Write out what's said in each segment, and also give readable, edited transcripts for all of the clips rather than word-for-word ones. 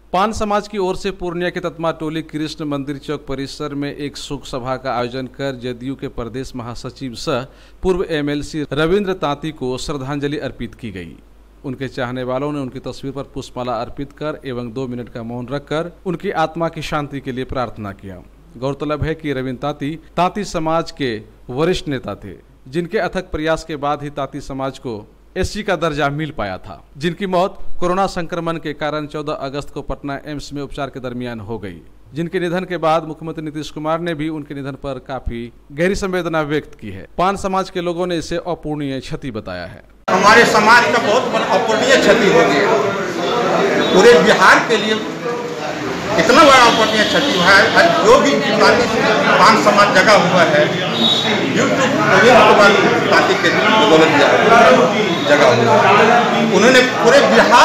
पान समाज की ओर से पूर्णिया के ततमा टोली कृष्ण मंदिर चौक परिसर में एक शोक सभा का आयोजन कर जदयू के प्रदेश महासचिव सह पूर्व एमएलसी रविंद्र तांती को श्रद्धांजलि अर्पित की गई। उनके चाहने वालों ने उनकी तस्वीर पर पुष्पमाला अर्पित कर एवं 2 मिनट का मौन रखकर उनकी आत्मा की शांति के लिए प्रार्थना किया। गौरतलब है कि रविंद्र तांती समाज के वरिष्ठ नेता थे, जिनके अथक प्रयास के बाद ही तांती समाज को एससी का दर्जा मिल पाया था, जिनकी मौत कोरोना संक्रमण के कारण 14 अगस्त को पटना एम्स में उपचार के दरमियान हो गई। जिनके निधन के बाद मुख्यमंत्री नीतीश कुमार ने भी उनके निधन पर काफी गहरी संवेदना व्यक्त की है। पान समाज के लोगों ने इसे अपूर्णीय क्षति बताया है। हमारे समाज का बहुत बड़ा अपूर्णीय क्षति हो गया। पूरे बिहार के लिए इतना बड़ा अपूर्णीय क्षति है। जो भी पान समाज जगा हुआ है, यूट्यूब तांती के बदौलत जगा हुआ है। उन्होंने पूरे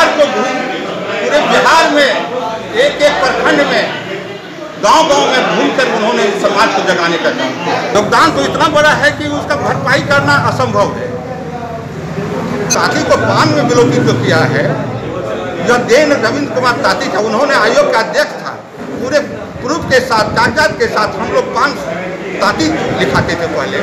बिहार में एक प्रखंड में गांव-गांव में घूमकर उन्होंने समाज को जगाने का काम किया। योगदान तो इतना बड़ा है कि उसका भरपाई करना असंभव है। तांती को पान में विलोपित जो किया है, जो देन रविंद्र कुमार तांती था, उन्होंने आयोग का अध्यक्ष था। पूरे प्रूफ के साथ, कागजात के साथ हम लोग पान तांती लिखाते थे पहले।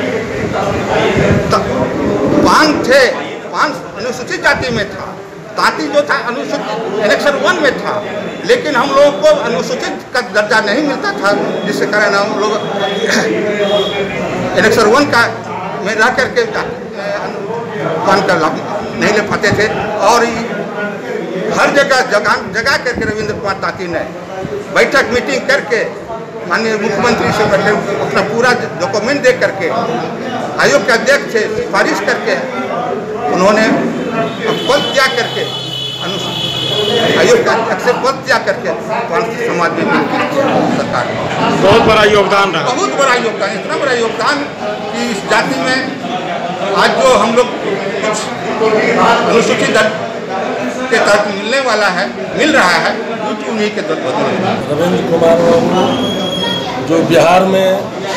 पान अनुसूचित जाति में था, तांती जो था अनुसूचित एनेक्सर 1 में था, लेकिन हम लोगों को अनुसूचित का दर्जा नहीं मिलता था, जिसके कारण हम लोग एनेक्सर 1 का में रह करके पान का लाभ नहीं ले पाते थे। और हर जगह करके रविंद्र कुमार तांती ने बैठक मीटिंग करके माननीय मुख्यमंत्री से अपना पूरा डॉक्यूमेंट दे करके आयोग के अध्यक्ष से सिफारिश करके उन्होंने पद त्याग करके आयोग का अध्यक्ष से पद त्याग करके समाज में सरकार बहुत बड़ा योगदान रहा। बहुत बड़ा योगदान, इतना बड़ा योगदान कि इस जाति में आज जो हम लोग अनुसूचित के तहत मिलने वाला है, मिल रहा है, उन्हीं के रविंद्र कुमार बाबू जो बिहार में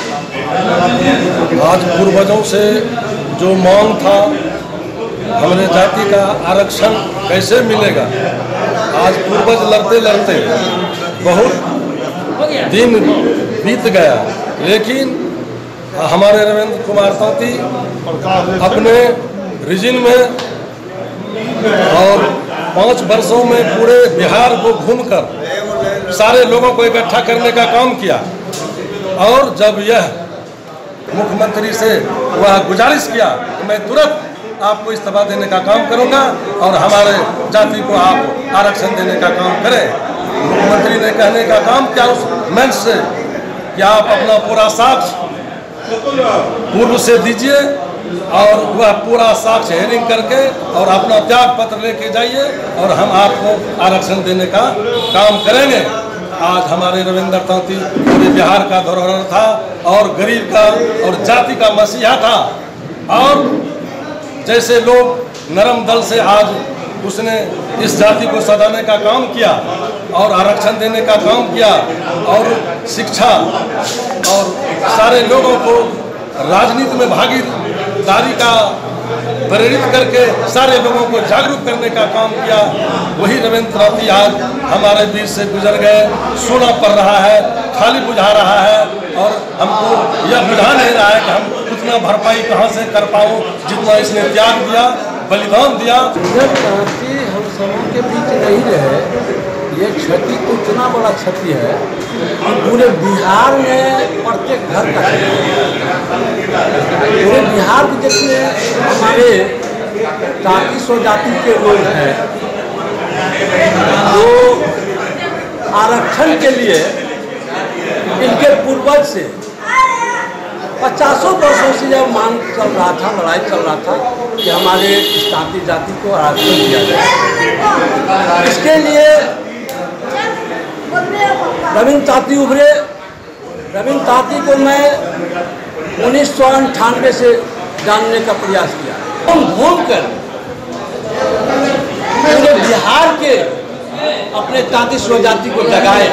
आज पूर्वजों से जो मांग था हमारे जाति का आरक्षण कैसे मिलेगा, आज पूर्वज लड़ते लड़ते बहुत दिन बीत गया, लेकिन हमारे रविंद्र कुमार तांती अपने रीजन में और 5 वर्षों में पूरे बिहार को घूमकर सारे लोगों को इकट्ठा करने का काम किया। और जब यह मुख्यमंत्री से वह गुजारिश किया कि मैं तुरंत आपको इस्तीफा देने का काम करूंगा और हमारे जाति को आप आरक्षण देने का काम करें, मुख्यमंत्री ने कहने का काम किया उस मंच से कि आप अपना पूरा साक्ष्य पूर्व से दीजिए और वह पूरा साक्ष्य हेयरिंग करके और अपना त्याग पत्र लेके जाइए और हम आपको आरक्षण देने का काम करेंगे। आज हमारे रविंद्र तांती पूरे बिहार का धरोहर था और गरीब का और जाति का मसीहा था। और जैसे लोग नरम दल से आज उसने इस जाति को सदाने का काम किया और आरक्षण देने का काम किया और शिक्षा और सारे लोगों को राजनीति में भागीदारी का प्रेरित करके सारे लोगों को जागरूक करने का काम किया। वही रविंद्र तांती आज हमारे बीच से गुजर गए। सोना पड़ रहा है, खाली बुझा रहा है और हमको यह बुझा नहीं रहा है कि हम उतना भरपाई कहाँ से कर पाऊँ जितना इसने त्याग दिया, बलिदान दिया। तांती हम सबों के बीच नहीं रहे, ये क्षति तो इतना बड़ा क्षति है कि पूरे बिहार में प्रत्येक घर का पूरे बिहार के जितने हमारे तांती स्वजाति के लोग हैं वो आरक्षण के लिए इनके पूर्वज से 50 वर्षों से जब मांग चल रहा था, लड़ाई चल रहा था कि हमारे तांती जाति को आरक्षण दिया जाए। इसके लिए रविंद्र तांती उभरे। रविंद्र तांती को मैं 1998 से जानने का प्रयास किया। हम घूमकर पूरे बिहार के अपने तांती स्वजाति को जगाए,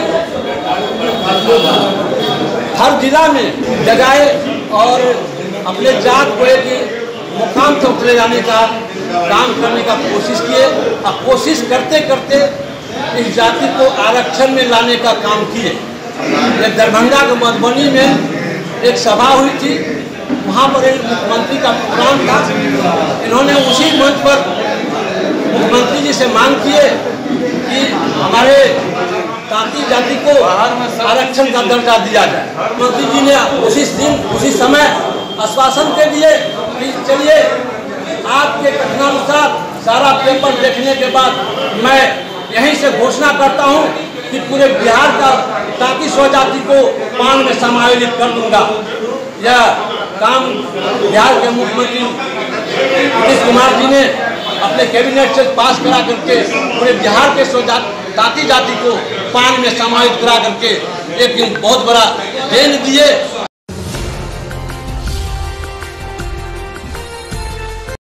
हर जिला में जगाए और अपने जात को एक मुकाम तक ले जाने का काम करने का कोशिश किए। अब कोशिश करते करते इस जाति को आरक्षण में लाने का काम किए। एक दरभंगा के मधुबनी में एक सभा हुई थी, वहाँ पर एक मुख्यमंत्री का प्रोग्राम था। इन्होंने उसी मंच पर मुख्यमंत्री जी से मांग किए कि हमारे तांती जाति को आरक्षण का दर्जा दिया जाए। मुख्यमंत्री जी ने उसी समय आश्वासन दे दिए कि चलिए आपके कथनानुसार सारा पेपर देखने के बाद मैं यहीं से घोषणा करता हूं कि पूरे बिहार का तांती स्वजाति को पान में समायोजित कर दूंगा। यह काम बिहार के मुख्यमंत्री नीतीश कुमार जी ने अपने कैबिनेट से पास करा करके पूरे बिहार के तांती जाति को पान में समाहित करा करके एक बहुत बड़ा देन दिए